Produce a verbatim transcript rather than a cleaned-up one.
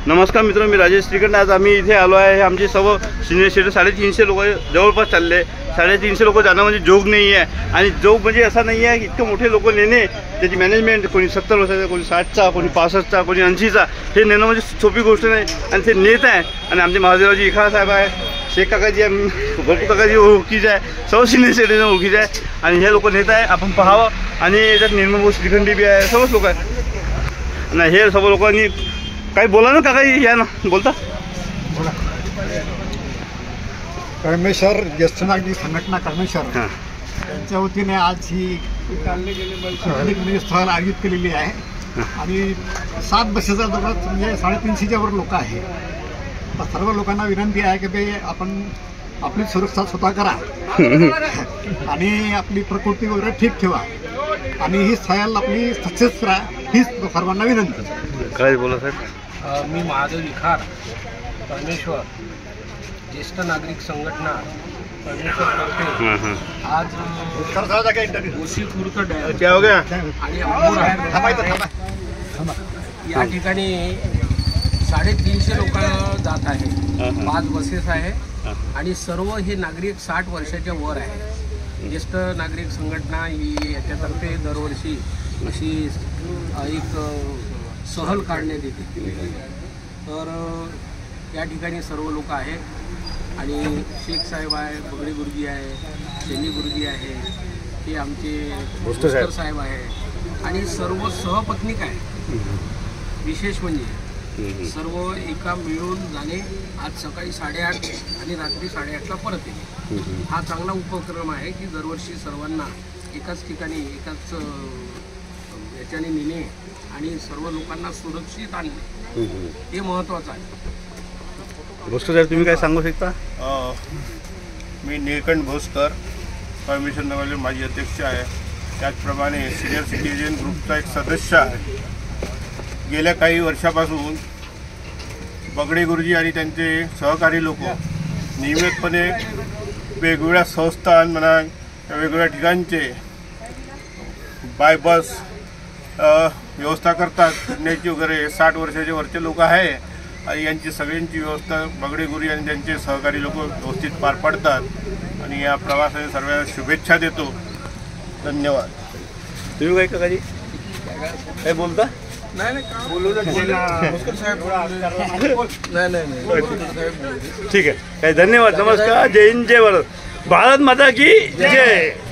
नमस्कार मित्रांनो, मी राजेश श्रीखंड। आज आम्ही इथे आलो आहे। आमचे सर्व सिनियर सिटीजन साडेतीनशे लोक जवळपास चालले। साडेतीनशे लोक जाणं म्हणजे जोग नाही आहे, आणि जोग म्हणजे असा नाही आहे की इतके मोठे लोक नेणे, त्याची मॅनेजमेंट कोणी सत्तर वर्षाचा, कोणी साठचा, कोणी पासष्टचा, कोणी ऐंशीचा, हे नेणं म्हणजे सोपी गोष्ट नाही। आणि ते नेत आहे। आणि आमचे महादेवरावजी इखाळा साहेब आहे, शेख काकाजी आहे, भरपूर काकाजी ओळखीचे आहे, सर्व सिनियर सिटीजन ओळखीचे आहे, आणि हे लोक नेत आहे। आपण पाहावं। आणि याच्यात निर्मल भाऊ श्रीखंडी बी आहे, सर्वच लोक आहे। आणि हे सर्व लोकांनी काही बोला ना काका, या ना, बोलता बोला। परमेश्वर ज्येष्ठ नागरिक संघटना परमेश्वर त्यांच्या वतीने आज ही स्थळ आयोजित केलेली आहे, आणि सात बसेचा जवळ म्हणजे साडेतीनशेच्या वर लोक आहे। तर सर्व लोकांना विनंती आहे की भाई आपण आपली सुरक्षा स्वतः करा आणि आपली प्रकृती वगैरे ठीक ठेवा, आणि ही सहल आपली सक्सेस करा, हीच सर्वांना विनंती। काय बोला साहेब? मी महादेव विखार परमेश्वर ज्येष्ठ नागरिक संघटना परमेश्वर करते। आज ओशी खुर्द डॅम आणि या ठिकाणी साडेतीनशे लोक जात आहे। पाच बसेस आहे, आणि सर्व हे नागरिक साठ वर्षाच्या वर आहे। ज्येष्ठ नागरिक संघटना ही याच्यातर्फे दरवर्षी अशी एक सहल काढण्यात येते। तर या ठिकाणी सर्व लोक आहेत, आणि शेख साहेब आहे, बगडे गुरुजी आहे, शेनी गुरुजी आहे, हे आमचे भोसकर साहेब आहे, आणि सर्व सहपत्नीक आहे। विशेष म्हणजे सर्व एका मिळून जाणे। आज सकाळी साडेआठ आणि रात्री साडेआठला परत येते। हा चांगला उपक्रम आहे की दरवर्षी सर्वांना एकाच ठिकाणी एकाच याच्याने नेणे आणि सर्व लोकांना सुरक्षित आणणे, हे महत्त्वाचं आहे। भोसकर साहेब, तुम्ही काय सांगू शकता? मी नीलकंठ भोसकर परमेश्वर नगरचे माजी अध्यक्ष आहे, त्याचप्रमाणे सिनियर सिटीजन ग्रुपचा एक सदस्य आहे। गेल्या काही वर्षापासून बगडे गुरुजी आणि त्यांचे सहकारी लोक नियमितपणे वेगवेगळ्या संस्था म्हणा वेगवेगळ्या ठिकाणचे बाय बस व्यवस्था करतात फिरण्याची वगैरे। साठ वर्षाचे वरचे लोक आहे, आणि यांची सगळ्यांची व्यवस्था बगडे गुरुजी आणि त्यांचे सहकारी लोक व्यवस्थित पार पाडतात, आणि या प्रवासाने सर्वांना शुभेच्छा देतो। धन्यवाद। तुम्ही काय काकाजी काय बोलता? नाही नाही बोलू ठीक आहे, काय धन्यवाद। नमस्कार, जय हिंद, जय भारत, भारत माता की जय।